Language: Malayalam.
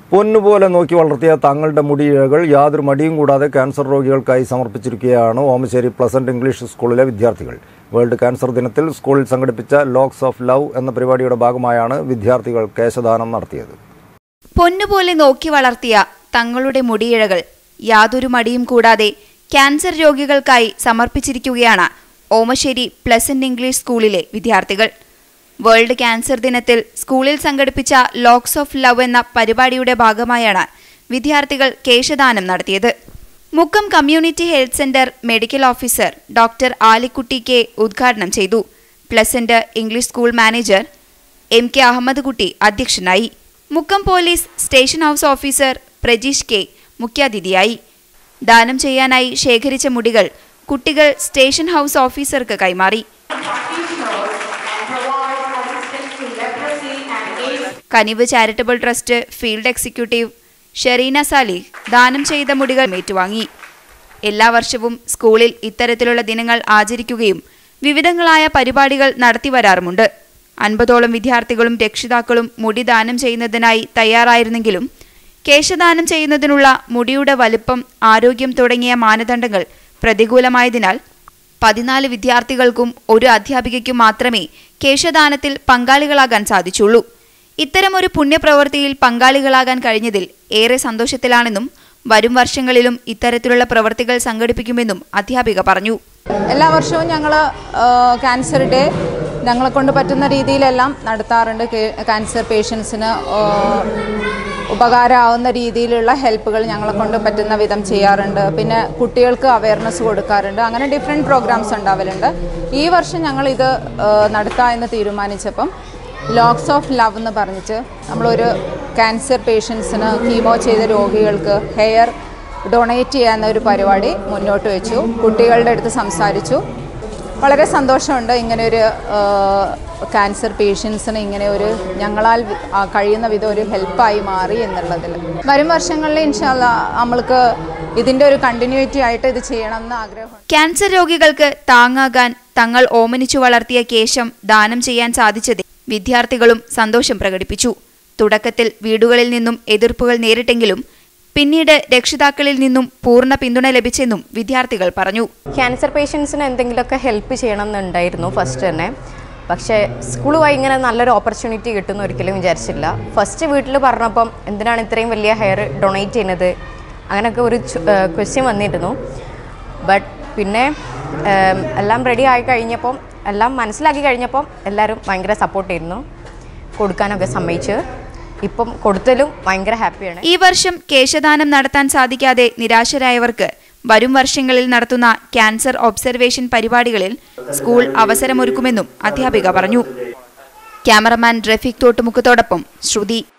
പൊന്നുപോലെ നോക്കി വളർത്തിയ തങ്ങളുടെ മുടിയിഴകൾ യാതൊരു മടിയും കൂടാതെ ക്യാൻസർ രോഗികൾക്കായി സമർപ്പിച്ചിരിക്കുകയാണ് ഓമശ്ശേരി പ്ലസന്റ് ഇംഗ്ലീഷ് സ്കൂളിലെ വിദ്യാർത്ഥികൾ. വേൾഡ് ക്യാൻസർ ദിനത്തിൽ സ്കൂളിൽ സംഘടിപ്പിച്ച ലോക്സ് ഓഫ് ലവ് എന്ന പരിപാടിയുടെ ഭാഗമായാണ് വിദ്യാർത്ഥികൾ കേശദാനം നടത്തിയത്. പൊന്നുപോലെ നോക്കി വളർത്തിയ തങ്ങളുടെ മുടിയിഴകൾ യാതൊരു മടിയും കൂടാതെ ക്യാൻസർ രോഗികൾക്കായി സമർപ്പിച്ചിരിക്കുകയാണ് ഓമശ്ശേരി പ്ലസന്റ് ഇംഗ്ലീഷ് സ്കൂളിലെ വിദ്യാർത്ഥികൾ. വേൾഡ് ക്യാൻസർ ദിനത്തിൽ സ്കൂളിൽ സംഘടിപ്പിച്ച ലോക്സ് ഓഫ് ലവ് എന്ന പരിപാടിയുടെ ഭാഗമായാണ് വിദ്യാർത്ഥികൾ കേശദാനം നടത്തിയത്. Mukkam community health centre medical officer doctor Alikutty K ഉദ്ഘാടനം ചെയ്തു. Pleasant English school manager MK Ahammad Kutty അധ്യക്ഷനായി. Mukkam police station house officer Prajeesh K മുഖ്യാതിഥിയായി. ദാനം ചെയ്യാനായി ശേഖരിച്ച മുടികൾ കുട്ടികൾ സ്റ്റേഷൻ ഹൌസ് ഓഫീസർക്ക് കൈമാറി. Kaniv charitable trust field executive Shereena Salih ദാനം ചെയ്ത മുടികൾ ഏറ്റുവാങ്ങി. എല്ലാ വർഷവും സ്കൂളിൽ ഇത്തരത്തിലുള്ള ദിനങ്ങൾ ആചരിക്കുകയും വിവിധങ്ങളായ പരിപാടികൾ നടത്തിവരാറുമുണ്ട്. 50ഓളം വിദ്യാർത്ഥികളും രക്ഷിതാക്കളും മുടി ദാനം ചെയ്യുന്നതിനായി തയ്യാറായിരുന്നെങ്കിലും കേശദാനം ചെയ്യുന്നതിനുള്ള മുടിയുടെ വലുപ്പം, ആരോഗ്യം തുടങ്ങിയ മാനദണ്ഡങ്ങൾ പ്രതികൂലമായതിനാൽ 14 വിദ്യാർത്ഥികൾക്കും ഒരു അധ്യാപികയ്ക്കും മാത്രമേ കേശദാനത്തിൽ പങ്കാളികളാകാൻ സാധിച്ചുള്ളൂ. ഇത്തരമൊരു പുണ്യപ്രവൃത്തിയിൽ പങ്കാളികളാകാൻ കഴിഞ്ഞതിൽ ഏറെ സന്തോഷത്തിലാണെന്നും വരും വർഷങ്ങളിലും ഇത്തരത്തിലുള്ള പ്രവൃത്തികൾ സംഘടിപ്പിക്കുമെന്നും അധ്യാപിക പറഞ്ഞു. എല്ലാ വർഷവും ഞങ്ങൾ ക്യാൻസർ ഡേ ഞങ്ങളെ കൊണ്ട് പറ്റുന്ന രീതിയിലെല്ലാം നടത്താറുണ്ട്. ക്യാൻസർ പേഷ്യൻസിന് ഉപകാരമാവുന്ന രീതിയിലുള്ള ഹെൽപ്പുകൾ ഞങ്ങളെ കൊണ്ട് പറ്റുന്ന വിധം ചെയ്യാറുണ്ട്. പിന്നെ കുട്ടികൾക്ക് അവയർനെസ് കൊടുക്കാറുണ്ട്. അങ്ങനെ ഡിഫറെൻറ്റ് പ്രോഗ്രാംസ് ഉണ്ടാവലുണ്ട്. ഈ വർഷം ഞങ്ങളിത് നടത്താം എന്ന് തീരുമാനിച്ചപ്പം ലോക്സ് ഓഫ് ലവ് എന്ന് പറഞ്ഞിട്ട് നമ്മളൊരു ക്യാൻസർ പേഷ്യൻസിന് കീമോ ചെയ്ത രോഗികൾക്ക് ഹെയർ ഡൊണേറ്റ് ചെയ്യാവുന്ന ഒരു പരിപാടി മുന്നോട്ട് വെച്ചു. കുട്ടികളുടെ അടുത്ത് സംസാരിച്ചു. വളരെ സന്തോഷമുണ്ട് ഇങ്ങനെയൊരു ക്യാൻസർ പേഷ്യൻസിന് ഇങ്ങനെ ഒരു ഞങ്ങളാൽ കഴിയുന്ന വിധം ഒരു ഹെൽപ്പായി മാറി എന്നുള്ളതിൽ. വരും വർഷങ്ങളിൽ ഇൻഷാ അല്ലാഹ് നമ്മൾക്ക് ഇതിൻ്റെ ഒരു കണ്ടിന്യൂറ്റി ആയിട്ട് ഇത് ചെയ്യണമെന്ന് ആഗ്രഹമുണ്ട്. ക്യാൻസർ രോഗികൾക്ക് താങ്ങാകാൻ തങ്ങൾ ഓമനിച്ചു വളർത്തിയ കേശം ദാനം ചെയ്യാൻ സാധിച്ചതിൽ വിദ്യാർത്ഥികളും സന്തോഷം പ്രകടിപ്പിച്ചു. തുടക്കത്തിൽ വീടുകളിൽ നിന്നും എതിർപ്പുകൾ നേരിട്ടെങ്കിലും പിന്നീട് രക്ഷിതാക്കളിൽ നിന്നും പൂർണ്ണ പിന്തുണ ലഭിച്ചെന്നും വിദ്യാർത്ഥികൾ പറഞ്ഞു. ക്യാൻസർ പേഷ്യൻസിന് എന്തെങ്കിലുമൊക്കെ ഹെൽപ്പ് ചെയ്യണം എന്നുണ്ടായിരുന്നു ഫസ്റ്റ് തന്നെ. പക്ഷേ സ്കൂളുമായി ഇങ്ങനെ നല്ലൊരു ഓപ്പർച്യൂണിറ്റി കിട്ടുമെന്ന് ഒരിക്കലും വിചാരിച്ചില്ല. ഫസ്റ്റ് വീട്ടിൽ പറഞ്ഞപ്പം എന്തിനാണ് ഇത്രയും വലിയ ഹെയർ ഡൊണേറ്റ് ചെയ്യുന്നത്, അങ്ങനെയൊക്കെ ഒരു ക്വസ്റ്റ്യൻ വന്നിരുന്നു. ബട്ട് പിന്നെ എല്ലാം റെഡി ആയി കഴിഞ്ഞപ്പം, എല്ലാം മനസ്സിലാക്കി കഴിഞ്ഞപ്പം എല്ലാവരും ഭയങ്കര സപ്പോർട്ട് ചെയ്യുന്നു, കൊടുക്കാനൊക്കെ സമ്മതിച്ച്. ഇപ്പം കൊടുത്തലും ഭയങ്കര ഹാപ്പിയാണ്. ഈ വർഷം കേശദാനം നടത്താൻ സാധിക്കാതെ നിരാശരായവർക്ക് വരും വർഷങ്ങളിൽ നടത്തുന്ന ക്യാൻസർ ഒബ്സർവേഷൻ പരിപാടികളിൽ സ്കൂൾ അവസരമൊരുക്കുമെന്നും അധ്യാപിക പറഞ്ഞു. ക്യാമറമാൻ റഫീഖ് തോട്ടുമുക്കത്തോടൊപ്പം ശ്രുതി.